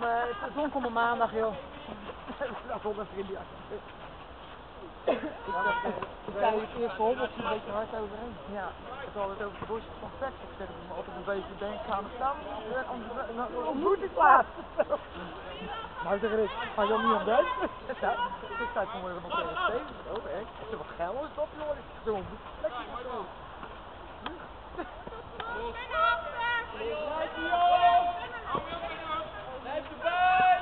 Het zon komt op maandag, joh. Dat is ook een vriendje. Ik zei het eerst op, of een beetje hard overheen. Ja, ik had het over de bosjes van Vex. Ik zeg, ik moet altijd een beetje denken aan de stam. Om bloed is laat. Nou zeg ik, ga je al niet aan bed? Ik sta vanmorgen nog tegen Steven. Oh, echt? Ik zeg, wat geil is dat, jongen? Ik zeg, zo'n lekker zo. Blijf erbij!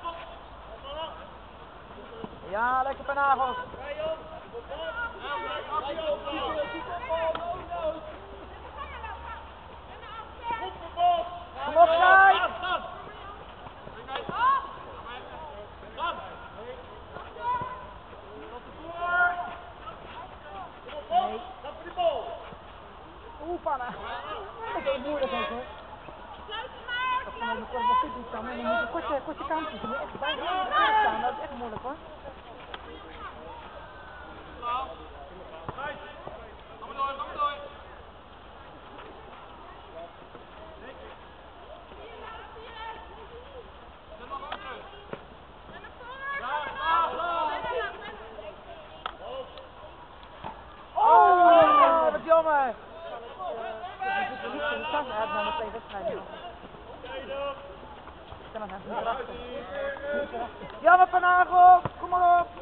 Ja, lekker penagels. Kom op, Kai! Nee. Oeh, panna. Dat is moeilijk ook, hoor. Dat kan ook nog wel goed doen staan. En dan moet je korte kantjes. Je moet echt bijna staan. Dat is echt moeilijk, hoor. Oh, wat jammer! We zitten niet in de stand uit naar de twee wedstrijden. Ik kan het niet erachter. Jammer Van kom maar op!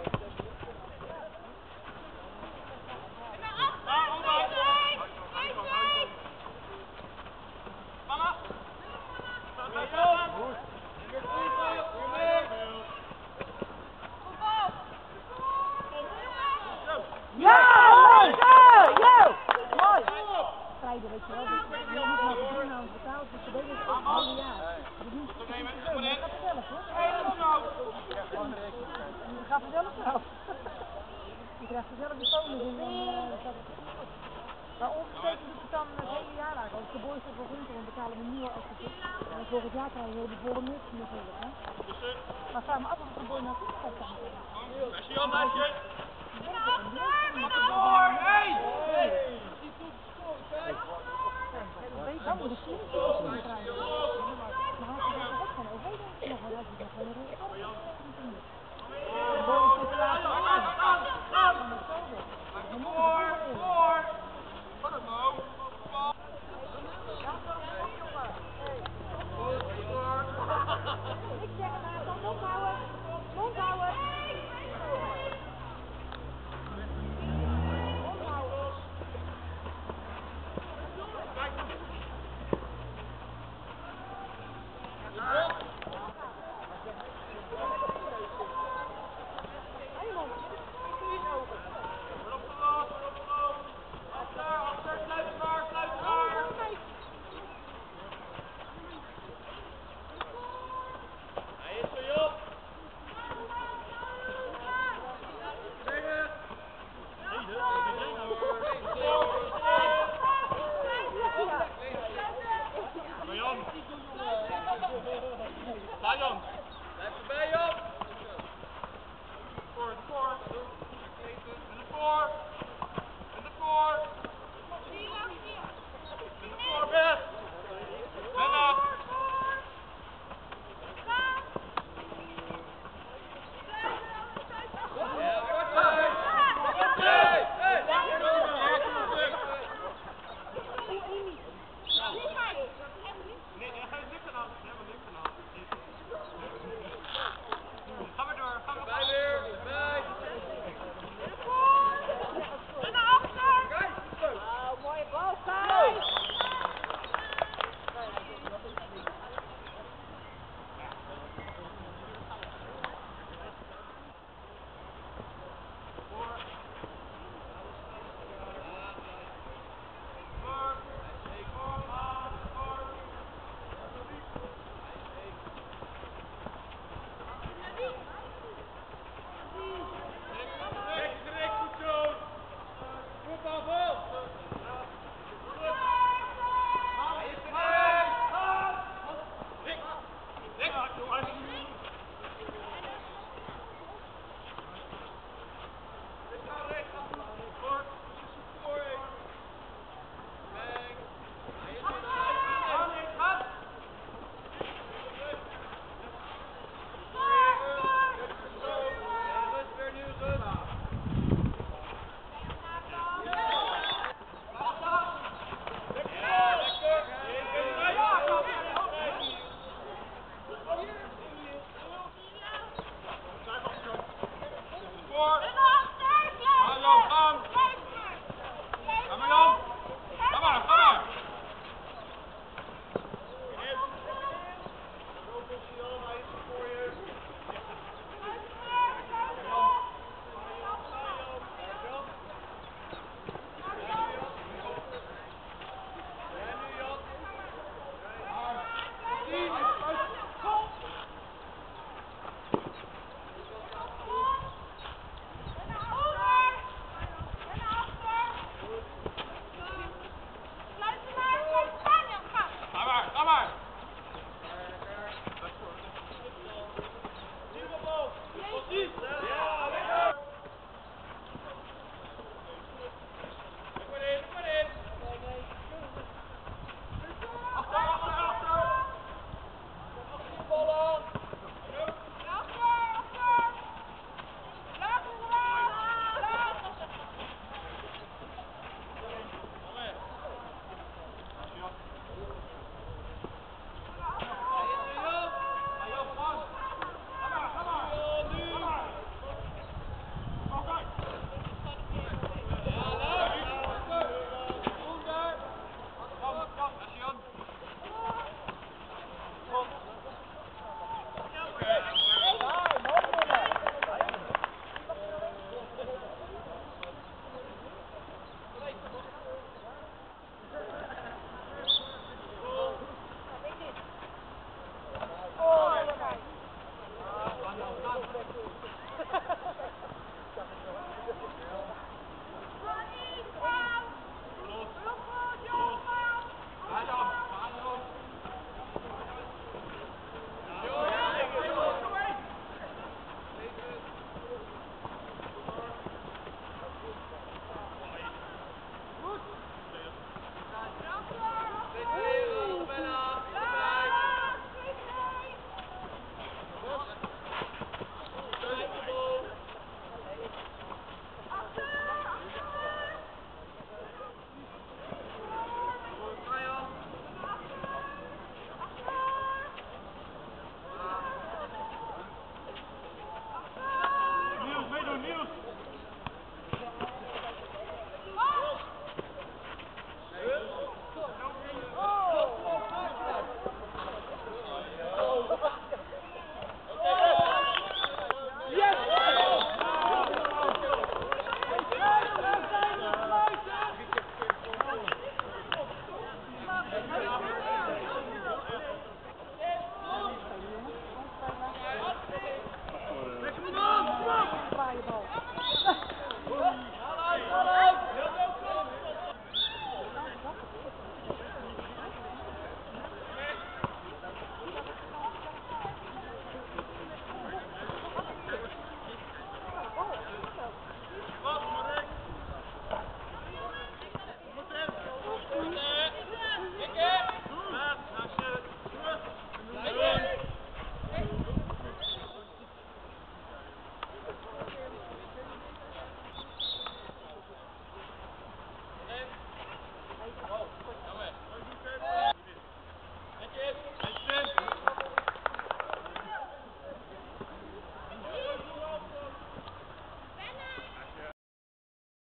Ja, mooi! Strijden, weet je wel. Je moet maar beginnen aan het betalen, dus dat is het hele jaar. Dat gaat vanzelf, hoor. Dat gaat vanzelf zelf. Je krijgt vanzelf de bonus in en dan gaat het goed. Maar onverzekerd doet het dan het hele jaar uit. Als de boys op de winter, dan betalen we nu al als het is. En volgend jaar krijgen we de volle mix natuurlijk, hè. Maar vraag me af of de boy nou goed gaat zijn. Zie je al, meisje? Dan moet ik zien dat je krijgen. Maar als je dat ook van OV denkt, nog wel als je dat van de rest kan. De boy is dit laatste van de oktober. Ik zeg het maar, kan ophouden.